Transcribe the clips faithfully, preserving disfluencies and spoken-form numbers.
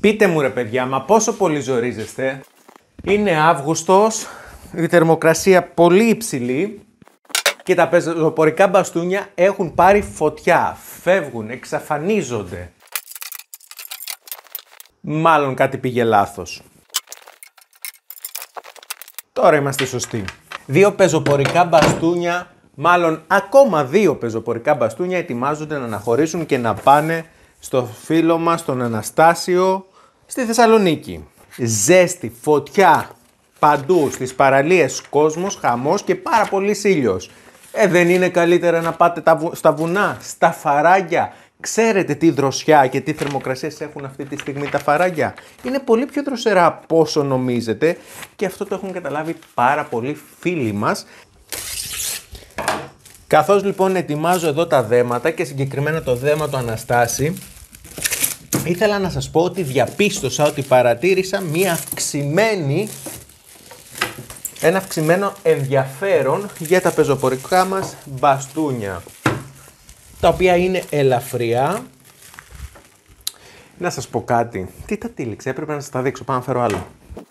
Πείτε μου ρε παιδιά, μα πόσο πολύ ζορίζεστε? Είναι Αύγουστος, η θερμοκρασία πολύ υψηλή και τα πεζοπορικά μπαστούνια έχουν πάρει φωτιά. Φεύγουν, εξαφανίζονται. Μάλλον κάτι πήγε λάθος. Τώρα είμαστε σωστοί. Δύο πεζοπορικά μπαστούνια, μάλλον ακόμα δύο πεζοπορικά μπαστούνια ετοιμάζονται να αναχωρήσουν και να πάνε στο φίλο μας, τον Αναστάσιο, στη Θεσσαλονίκη. Ζέστη, φωτιά, παντού, στις παραλίες, κόσμος, χαμός και πάρα πολύ ήλιος. Ε, δεν είναι καλύτερα να πάτε τα βου... στα βουνά, στα φαράγγια? Ξέρετε τι δροσιά και τι θερμοκρασίες έχουν αυτή τη στιγμή τα φαράγγια? Είναι πολύ πιο δροσερά από όσο νομίζετε και αυτό το έχουν καταλάβει πάρα πολλοί φίλοι μας. Καθώς λοιπόν ετοιμάζω εδώ τα δέματα και συγκεκριμένα το δέμα του Αναστάση, ήθελα να σας πω ότι διαπίστωσα, ότι παρατήρησα μία αυξημένη, ένα αυξημένο ενδιαφέρον για τα πεζοπορικά μας μπαστούνια, τα οποία είναι ελαφριά. Να σας πω κάτι. Τι τα τύλιξε, έπρεπε να σας τα δείξω, πάω να φέρω άλλο.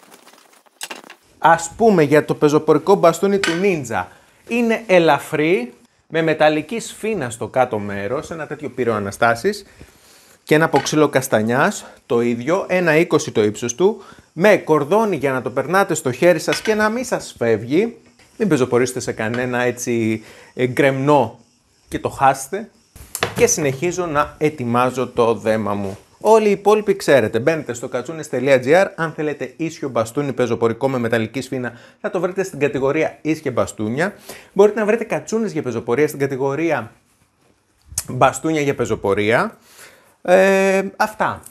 Ας πούμε για το πεζοπορικό μπαστούνι του Ninja. Είναι ελαφρύ, με μεταλλική σφίνα στο κάτω μέρος, ένα τέτοιο πήρε ο Αναστάσης, και ένα από ξύλο καστανιάς, το ίδιο, ένα είκοσι το ύψος του, με κορδόνι για να το περνάτε στο χέρι σας και να μην σας φεύγει. Μην πεζοπορήσετε σε κανένα έτσι γκρεμνό και το χάσετε. Και συνεχίζω να ετοιμάζω το δέμα μου. Όλοι οι υπόλοιποι ξέρετε, μπαίνετε στο κατσούνες τελεία τζι άρ, αν θέλετε ίσιο μπαστούνι πεζοπορικό με μεταλλική σφίνα θα το βρείτε στην κατηγορία ίσια μπαστούνια. Μπορείτε να βρείτε κατσούνες για πεζοπορία στην κατηγορία μπαστούνια για πεζοπορία. Ε, αυτά.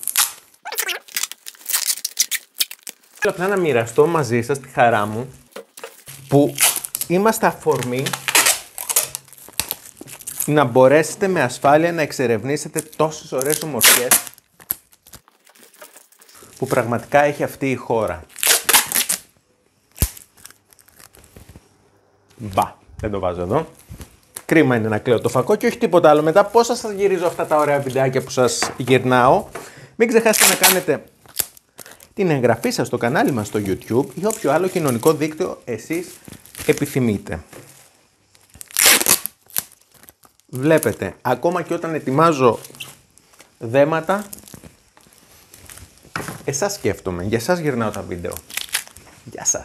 Θέλω απλά να μοιραστώ μαζί σας τη χαρά μου που είμαστε αφορμή να μπορέσετε με ασφάλεια να εξερευνήσετε τόσες ωραίες ομορφιές που πραγματικά έχει αυτή η χώρα. Μπα, δεν το βάζω εδώ. Κρίμα είναι να κλαίω το φακό και όχι τίποτα άλλο. Μετά πώς θα σας γυρίζω αυτά τα ωραία βιντεάκια που σας γυρνάω. Μην ξεχάσετε να κάνετε την εγγραφή σας στο κανάλι μας στο YouTube ή όποιο άλλο κοινωνικό δίκτυο εσείς επιθυμείτε. Βλέπετε, ακόμα και όταν ετοιμάζω δέματα, εσάς σκέφτομαι, για εσάς γυρνάω τα βίντεο. Γεια σας.